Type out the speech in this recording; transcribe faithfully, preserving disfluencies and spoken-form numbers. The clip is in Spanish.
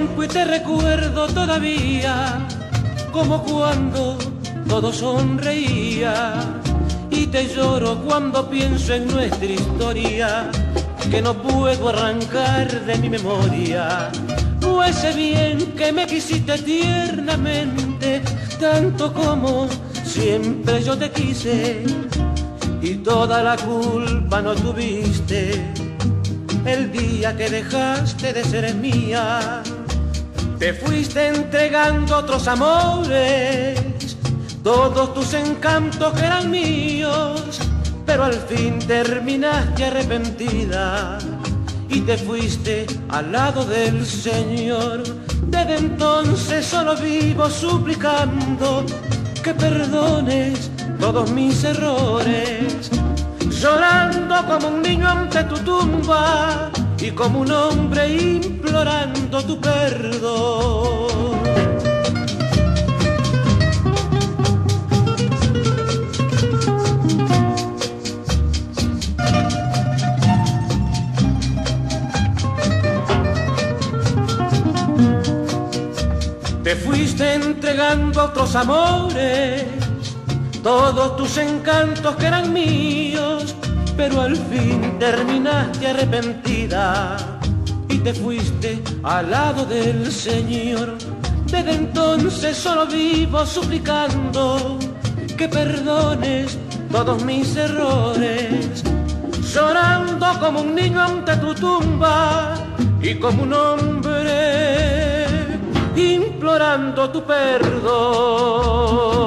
tiempo y te recuerdo todavía como cuando todo sonreía, y te lloro cuando pienso en nuestra historia que no puedo arrancar de mi memoria. No ese bien que me quisiste tiernamente, tanto como siempre yo te quise, y toda la culpa no tuviste el día que dejaste de ser mía. Te fuiste entregando otros amores, todos tus encantos que eran míos, pero al fin terminaste arrepentida y te fuiste al lado del Señor. Desde entonces solo vivo suplicando que perdones todos mis errores, llorando como un niño ante tu tumba y como un hombre implorando tu perdón. Te fuiste entregando a otros amores, todos tus encantos que eran míos, pero al fin terminaste arrepentida y te fuiste al lado del Señor. Desde entonces solo vivo suplicando que perdones todos mis errores, llorando como un niño ante tu tumba y como un hombre implorando tu perdón.